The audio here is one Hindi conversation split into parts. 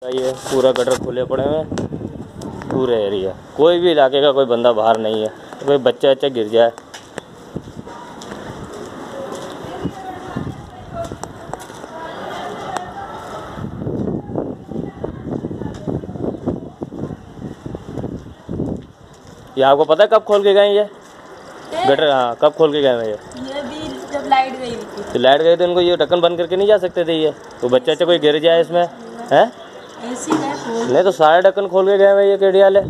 ये पूरा गटर खुले पड़े हुए पूरे एरिया, कोई भी इलाके का कोई बंदा बाहर नहीं है, कोई बच्चा गिर जाए। ये आपको पता है कब खोल के गए ये गटर? हाँ, कब खोल के गए हैं ये भी जब लाइट गई थी। तो लाइट गई तो इनको ये ढक्कन बंद करके नहीं जा सकते थे ये? तो बच्चा कोई गिर जाए इसमें है? नहीं तो सारे ढक्कन खोल के गए हैं ये केडी वाले।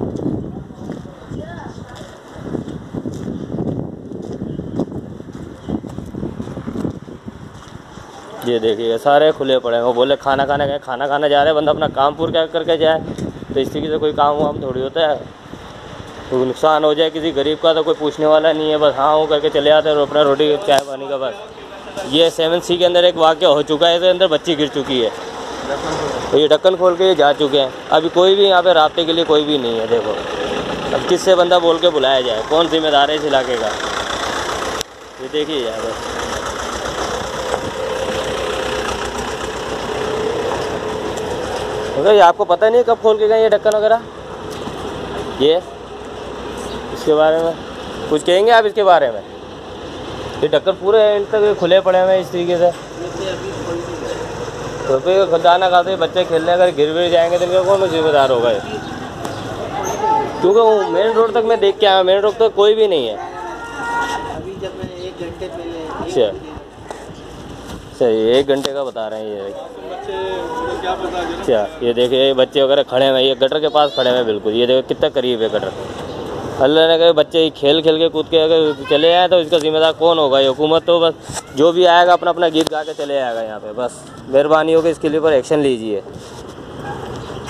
ये देखिए सारे खुले पड़े हैं। वो बोले खाना खाने गए, खाना खाने जा रहे हैं, बंदा अपना काम पूरा करके जाए, तो इस तरीके से कोई काम वाम थोड़ी होता है। तो नुकसान हो जाए किसी गरीब का तो कोई पूछने वाला नहीं है, बस हाँ वो करके चले आते हैं और अपना रोटी चाय पानी का बस। ये 7C के अंदर एक वाक़या हो चुका है, इसके अंदर बच्ची गिर चुकी है, तो ये ढक्कन खोल के ये जा चुके हैं। अभी कोई भी यहाँ पे रास्ते के लिए कोई भी नहीं है। देखो अब किससे बंदा बोल के बुलाया जाए, कौन जिम्मेदार है इस इलाके का? ये देखिए यहाँ पर ये आपको पता नहीं कब खोल के गए ये ढक्कन वगैरह? ये इसके बारे में कुछ कहेंगे आप इसके बारे में? ये ढक्कन पूरे एंड तक खुले पड़े हुए हैं इस तरीके से, तो फिर खजाना खाते बच्चे खेलने अगर गिर जाएंगे तो इनका कौन जिम्मेदार होगा ये? क्योंकि वो मेन रोड तक मैं देख के आया, मेन रोड तक कोई भी नहीं है। अभी जब मैं 1 घंटे पहले अच्छा सही 1 घंटे का बता रहे हैं ये। अच्छा ये देखिए बच्चे वगैरह खड़े हुए, ये गटर के पास खड़े हुए बिल्कुल। ये देखो कितना करीब है गटर। अल्लाह ने कहा बच्चे खेल के कूद के अगर चले आए तो इसका जिम्मेदार कौन होगा? ये हुकूमत तो बस जो भी आएगा अपना अपना गीत गा के चले आएगा यहाँ पे। बस मेहरबानी होगी इसके लिए पर एक्शन लीजिए।